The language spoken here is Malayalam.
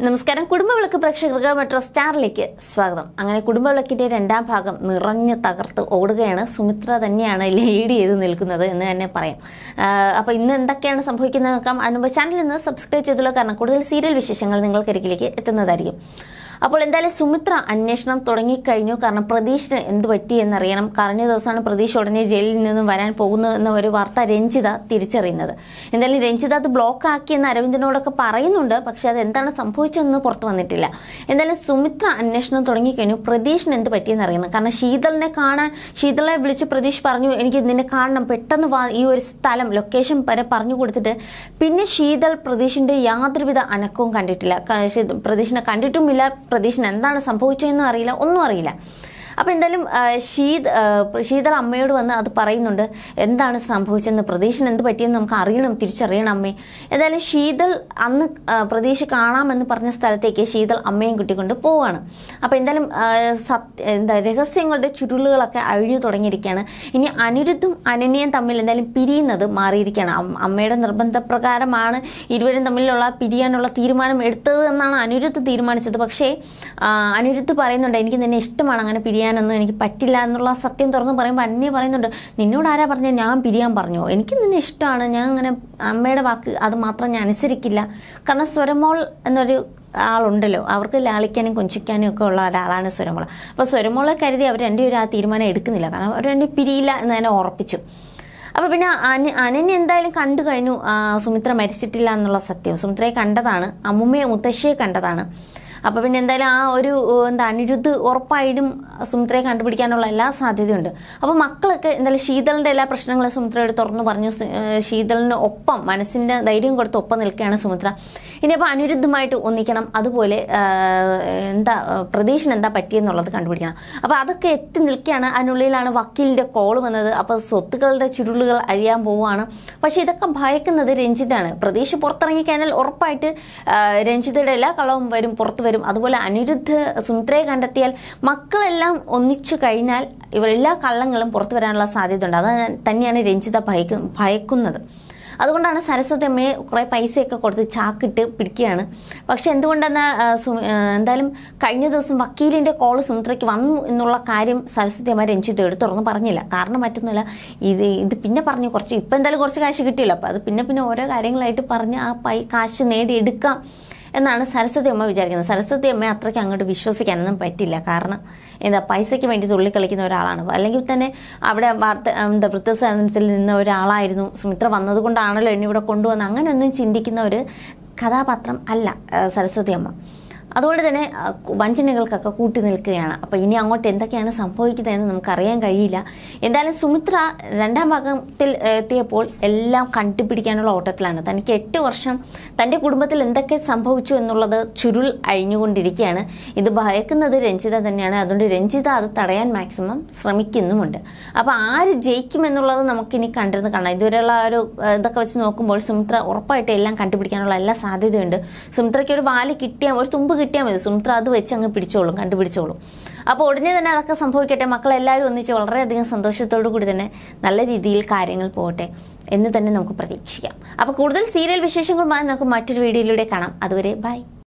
നമസ്കാരം. കുടുംബവിളക്ക് പ്രേക്ഷകർക്ക് മെട്രോസ്റ്റാറിലേക്ക് സ്വാഗതം. അങ്ങനെ കുടുംബവിളക്കിന്റെ രണ്ടാം ഭാഗം നിറഞ്ഞ് തകർത്ത് ഓടുകയാണ്. സുമിത്ര തന്നെയാണ് ലീഡ് ചെയ്ത് നിൽക്കുന്നത് എന്ന് തന്നെ പറയാം. അപ്പോൾ ഇന്ന് എന്തൊക്കെയാണ് സംഭവിക്കുന്നത് നോക്കാം. അതിനുമ്പ് ചാനലിൽ നിന്ന് സബ്സ്ക്രൈബ് ചെയ്തുള്ള കാരണം കൂടുതൽ സീരിയൽ വിശേഷങ്ങൾ നിങ്ങൾക്കരികിലേക്ക് എത്തുന്നതായിരിക്കും. അപ്പോൾ എന്തായാലും സുമിത്ര അന്വേഷണം തുടങ്ങിക്കഴിഞ്ഞു. കാരണം പ്രതീഷിന് എന്ത് പറ്റി എന്നറിയണം. കഴിഞ്ഞ ദിവസമാണ് പ്രതീഷ് ഉടനെ ജയിലിൽ നിന്നും വരാൻ പോകുന്നു എന്ന ഒരു വാർത്ത രഞ്ജിത തിരിച്ചറിയുന്നത്. എന്തായാലും രഞ്ജിത അത് ബ്ലോക്ക് ആക്കിയെന്ന് അരവിന്ദനോടൊക്കെ പറയുന്നുണ്ട്. പക്ഷെ അത് എന്താണ് സംഭവിച്ചതെന്ന് പുറത്തു വന്നിട്ടില്ല. എന്തായാലും സുമിത്ര അന്വേഷണം തുടങ്ങിക്കഴിഞ്ഞു. പ്രതീഷിന് എന്ത് പറ്റിയെന്ന് അറിയണം. കാരണം ശീതളെ വിളിച്ച് പ്രതീഷ് പറഞ്ഞു, എനിക്ക് നിന്നെ കാണണം, പെട്ടെന്ന് ഈ ഒരു സ്ഥലം ലൊക്കേഷൻ വരെ പറഞ്ഞു കൊടുത്തിട്ട് പിന്നെ ശീതൾ പ്രതീഷിന്റെ യാതൊരുവിധ അനക്കവും കണ്ടിട്ടില്ല. പ്രതീഷിനെ കണ്ടിട്ടുമില്ല. പ്രതീഷിന് എന്താണ് സംഭവിച്ചതെന്നും അറിയില്ല, ഒന്നും അറിയില്ല. അപ്പോൾ എന്തായാലും ശീതൾ അമ്മയോട് വന്ന് അത് പറയുന്നുണ്ട്, എന്താണ് സംഭവിച്ചതെന്ന്, പ്രതീഷിന് എന്ത് പറ്റിയെന്ന് നമുക്ക് അറിയണം, തിരിച്ചറിയണം അമ്മേ. എന്തായാലും ശീതൾ അന്ന് പ്രതീഷ് കാണാമെന്ന് പറഞ്ഞ സ്ഥലത്തേക്ക് ശീതൾ അമ്മയും കുട്ടിക്കൊണ്ട് പോവുകയാണ്. അപ്പോൾ എന്തായാലും രഹസ്യങ്ങളുടെ ചുരുളുകളൊക്കെ അഴിഞ്ഞു തുടങ്ങിയിരിക്കുകയാണ്. ഇനി അനിരുദ്ധും അനന്യയും തമ്മിൽ എന്തായാലും പിരിയുന്നത് മാറിയിരിക്കുകയാണ്. അമ്മയുടെ നിർബന്ധപ്രകാരമാണ് ഇരുവരും തമ്മിലുള്ള പിരിയാനുള്ള തീരുമാനം എടുത്തത് എന്നാണ് അനിരുദ്ധ് തീരുമാനിച്ചത്. പക്ഷേ അനിരുദ്ധ് പറയുന്നുണ്ട്, എനിക്ക് നിന്നെ ഇഷ്ടമാണ്, അങ്ങനെ പിരിയാനൊന്നും എനിക്ക് പറ്റില്ല എന്നുള്ള സത്യം തുറന്ന് പറയുമ്പോൾ അന്യ പറയുന്നുണ്ട്, നിന്നോട് ആരാ പറഞ്ഞത് ഞാൻ പിരിയാൻ പറഞ്ഞോ, എനിക്ക് നിന്നെ ഇഷ്ടമാണ്, ഞാൻ അങ്ങനെ അമ്മയുടെ വാക്ക് അത് മാത്രം ഞാൻ അനുസരിക്കില്ല. കാരണം സ്വരമോൾ എന്നൊരു ആളുണ്ടല്ലോ, അവർക്ക് ലാളിക്കാനും കൊഞ്ചിക്കാനും ഒക്കെ ഉള്ള ഒരാളാണ് സ്വരമോൾ. അപ്പോൾ സ്വരമോളെ കരുതി അവർ രണ്ടുപേരും ആ തീരുമാനം എടുക്കുന്നില്ല. കാരണം അവർ രണ്ടും പിരിയില്ല എന്ന് തന്നെ ഉറപ്പിച്ചു. അപ്പോൾ പിന്നെ അനന്യ എന്തായാലും കണ്ടു കഴിഞ്ഞു സുമിത്ര മരിച്ചിട്ടില്ല എന്നുള്ള സത്യം. സുമിത്രയെ കണ്ടതാണ്, അമ്മുമ്മയെ മുത്തശ്ശിയെ കണ്ടതാണ്. അപ്പോൾ പിന്നെ എന്തായാലും ആ ഒരു അനിരുദ്ധ് ഉറപ്പായിട്ടും സുമിത്രയെ കണ്ടുപിടിക്കാനുള്ള എല്ലാ സാധ്യതയുണ്ട്. അപ്പോൾ മക്കളൊക്കെ എന്തായാലും ശീതളിൻ്റെ എല്ലാ പ്രശ്നങ്ങളും സുമിത്രയോട് തുറന്നു പറഞ്ഞു. ശീതളിന് ഒപ്പം മനസ്സിൻ്റെ ധൈര്യം കൊടുത്ത് ഒപ്പം നിൽക്കുകയാണ് സുമിത്ര. ഇനിയിപ്പോൾ അനിരുദ്ധമായിട്ട് ഒന്നിക്കണം, അതുപോലെ പ്രതീഷിന് എന്താ പറ്റിയെന്നുള്ളത് കണ്ടുപിടിക്കണം. അപ്പോൾ അതൊക്കെ എത്തി നിൽക്കുകയാണ്. അതിനുള്ളിലാണ് വക്കീലിൻ്റെ കോൾ വന്നത്. അപ്പോൾ സ്വത്തുക്കളുടെ ചുരുളുകൾ അഴിയാൻ പോവുകയാണ്. പക്ഷേ ഇതൊക്കെ ഭയക്കുന്നത് രഞ്ജിതാണ്. പ്രതീഷ് പുറത്തിറങ്ങിക്കഴിഞ്ഞാൽ ഉറപ്പായിട്ട് രഞ്ജിതയുടെ എല്ലാ കളവും വരും, പുറത്തു വരും. അതുപോലെ അനിരുദ്ധ് സുമിത്രയെ കണ്ടെത്തിയാൽ മക്കളെല്ലാം ഒന്നിച്ചു കഴിഞ്ഞാൽ ഇവരെല്ലാ കള്ളങ്ങളും പുറത്തു വരാനുള്ള സാധ്യത ഉണ്ട്. അത് തന്നെയാണ് രഞ്ജിത ഭയക്കുന്നത്. അതുകൊണ്ടാണ് സരസ്വതി അമ്മയെ കുറേ പൈസയൊക്കെ കൊടുത്ത് ചാക്കിട്ട് പിടിക്കുകയാണ്. പക്ഷെ എന്തുകൊണ്ടെന്നാൽ എന്തായാലും കഴിഞ്ഞ ദിവസം വക്കീലിൻ്റെ കോള് സുമിത്രയ്ക്ക് വന്നു എന്നുള്ള കാര്യം സരസ്വതി അമ്മ രഞ്ജിതയോട് തുറന്ന് പറഞ്ഞില്ല. കാരണം മറ്റൊന്നുമില്ല, ഇത് പിന്നെ പറഞ്ഞു കുറച്ച് ഇപ്പം എന്തായാലും കുറച്ച് കാശ് കിട്ടിയില്ല. അപ്പോൾ അത് പിന്നെ ഓരോ കാര്യങ്ങളായിട്ട് പറഞ്ഞ് ആ കാശ് നേടിയെടുക്കാം എന്നാണ് സരസ്വതി അമ്മ വിചാരിക്കുന്നത്. സരസ്വതി അമ്മ അത്രയ്ക്ക് അങ്ങോട്ട് വിശ്വസിക്കാനൊന്നും പറ്റില്ല. കാരണം പൈസയ്ക്ക് വേണ്ടി തുള്ളിക്കളിക്കുന്ന ഒരാളാണ്. അല്ലെങ്കിൽ തന്നെ അവിടെ വൃദ്ധസദനത്തിൽ നിന്ന ഒരാളായിരുന്നു സുമിത്ര, വന്നതുകൊണ്ടാണല്ലോ എന്നെ ഇവിടെ കൊണ്ടുവന്ന്, അങ്ങനെയൊന്നും ചിന്തിക്കുന്ന ഒരു കഥാപാത്രം അല്ല സരസ്വതി അമ്മ. അതുകൊണ്ട് തന്നെ വഞ്ചനകൾക്കൊക്കെ കൂട്ടി നിൽക്കുകയാണ്. അപ്പോൾ ഇനി അങ്ങോട്ട് എന്തൊക്കെയാണ് സംഭവിക്കുന്നതെന്ന് നമുക്കറിയാൻ കഴിയില്ല. എന്തായാലും സുമിത്ര രണ്ടാം ഭാഗത്തിൽ എത്തിയപ്പോൾ എല്ലാം കണ്ടുപിടിക്കാനുള്ള ഓട്ടത്തിലാണ്. തനിക്ക് 8 വർഷം തൻ്റെ കുടുംബത്തിൽ എന്തൊക്കെ സംഭവിച്ചു എന്നുള്ളത് ചുരുൾ അഴിഞ്ഞുകൊണ്ടിരിക്കുകയാണ്. ഇത് ഭയക്കുന്നത് രഞ്ജിത തന്നെയാണ്. അതുകൊണ്ട് രഞ്ജിത അത് തടയാൻ മാക്സിമം ശ്രമിക്കുന്നുമുണ്ട്. അപ്പോൾ ആര് ജയിക്കുമെന്നുള്ളത് നമുക്കിനി കണ്ടിരുന്ന് കാണാം. ഇതുവരെയുള്ള ഒരു ഇതൊക്കെ വെച്ച് നോക്കുമ്പോൾ സുമിത്ര ഉറപ്പായിട്ട് എല്ലാം കണ്ടുപിടിക്കാനുള്ള എല്ലാ സാധ്യതയുണ്ട്. സുമിത്രയ്ക്ക് ഒരു വാല് കിട്ടിയാൽ, ഒരു തുമ്പ് കിട്ടിയാൽ മതി, സുമിത്ര അത് വെച്ച് അങ്ങ് കണ്ടുപിടിച്ചോളും. അപ്പോൾ ഉടനെ തന്നെ അതൊക്കെ സംഭവിക്കട്ടെ. മക്കളെല്ലാവരും ഒന്നിച്ച് വളരെയധികം സന്തോഷത്തോടു കൂടി തന്നെ നല്ല രീതിയിൽ കാര്യങ്ങൾ പോകട്ടെ എന്ന് തന്നെ നമുക്ക് പ്രതീക്ഷിക്കാം. അപ്പോൾ കൂടുതൽ സീരിയൽ വിശേഷങ്ങളുമായി നമുക്ക് മറ്റൊരു വീഡിയോയിലൂടെ കാണാം. അതുവരെ ബൈ.